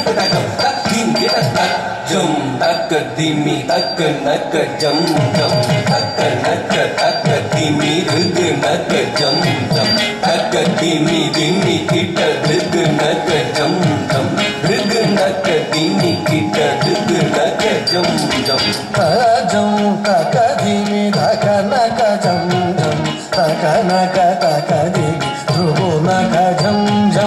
jum taka dimi taka naka jum jum taka naka taka dimi rugu naka jum jum taka dimi dimi kita rugu naka jum jum rugu naka dimi kita rugu naka jum jum taka dimi taka naka jum jum taka naka taka dimi rugu naka jum jum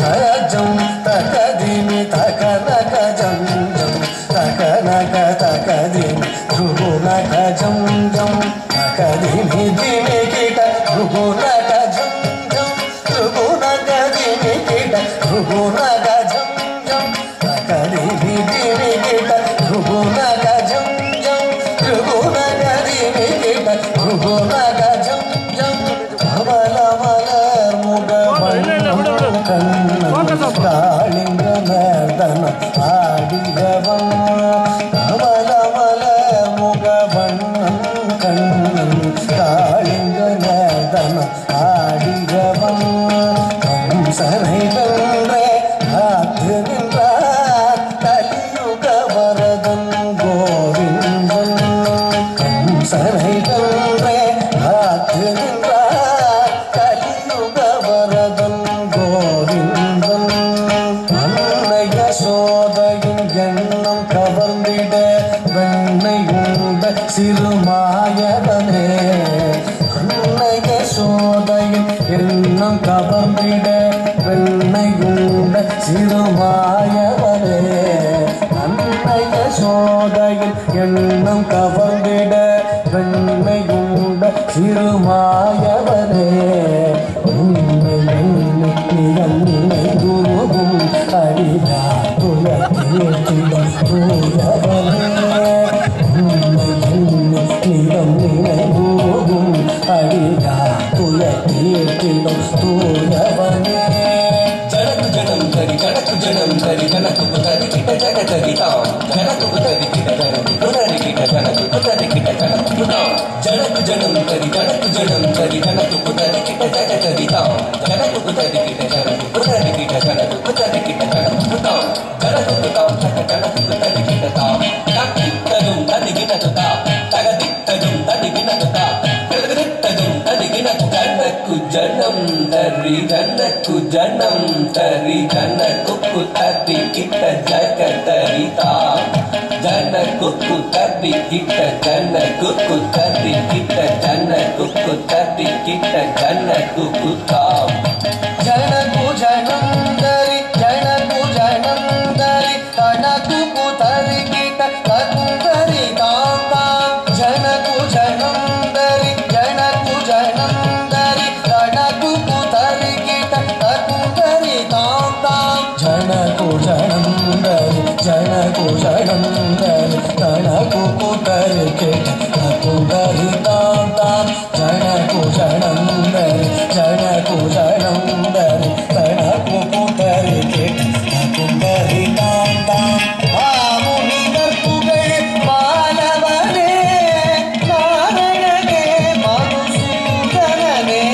taka dimi taka naka jum jum taka naka taka dimi rugu naka jum jum taka dimi dimi kita rugu naka jum jum rugu naka dimi kita rugu naka jum jum taka dimi dimi kita rugu naka jum jum rugu naka dimi kita rugu naka jum jum amala malar muga kannan kalinga merdana aadigavan amala malar muga kannan kalinga merdana aadigavan kamsanai kandre aadhu ninrar kaliyuga varadan govindan kamsanai kandre aadhu ninrar kaliyuga varadan govindan annaya sodayin எண்ணம் கவர்ந்திட வெண்ணையுண்ட சிறுமாயவனே அன்னைய சோதையின் எண்ணம் கவர்ந்திட வெண்ணையுண்ட சிறுமாயவனே அன்னைய சோதையின் எண்ணம் கவர்ந்திட வெண்ணையுண்ட சிறுமாயவனே உன்னை எண்ணி நிகழ்நிலை குருவும் அடிதா துயத்திடம் தூயவனே உன்னை எண்ணி நிலம் நினைவுவும் அடிதா துயத்திடம் தூயவனே janam tari janakku janakku putari kita jagatari tam janakku putari kita janakku putari kita janakku putari kita janakku putam janakku janam tari janakku putari kita jagatari tam janakku putari kita janakku putari kita janakku putari kita janakku putam janakku putam janakku putari kita tam takik tadum tadi kita tutam tagadik tadum tadi kita tutam tagadik tadum tadi kita janakku janam tari janakku janam tari janakku putari kita jagatari tam janakku putari kita janakku putari kita janakku putari kita janakku putam janakku janam dari janakku janam dari janakku putari kita jagatari tam janakku janam dari janakku janam dari janakku putari kita jagatari tam janakku janam dari janakku janam dari janakku putari kita jagatari tam janakku janam dari janakku janam dari janakku putari kita jagatari tam ஆமுனிவர் புகழ் மாலவனே நாரணனே மதுசூதனனே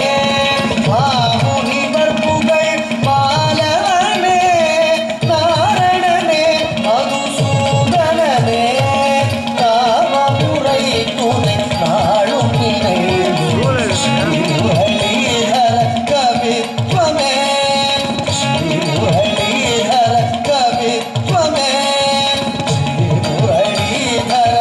ஆமுனிவர் புகழ் மாலவனே நாரணனே மதுசூதனனே காமபுரை துணை நாளும் நினைவு ஸ்ரீஹரிஹர கவித்வமே ஸ்ரீஹரிஹர கவித்வமே ஸ்ரீஹரிஹர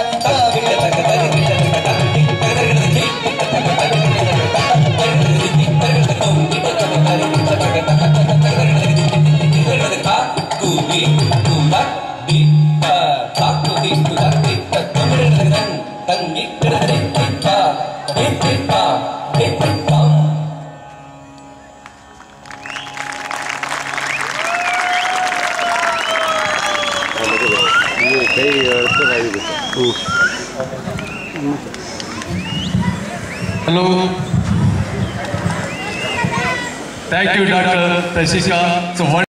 Hello. Thank you, Dr. Tashika. So